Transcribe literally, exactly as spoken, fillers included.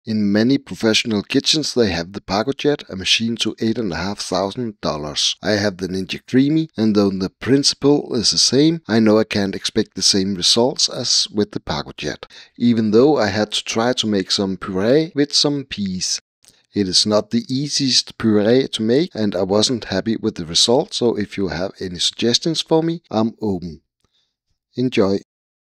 In many professional kitchens they have the pacojet, a machine to eight and a half thousand dollars. I have the Ninja Creami, and though the principle is the same, I know I can't expect the same results as with the pacojet, even though I had to try to make some puree with some peas. It is not the easiest puree to make, and I wasn't happy with the result, so if you have any suggestions for me, I'm open. Enjoy!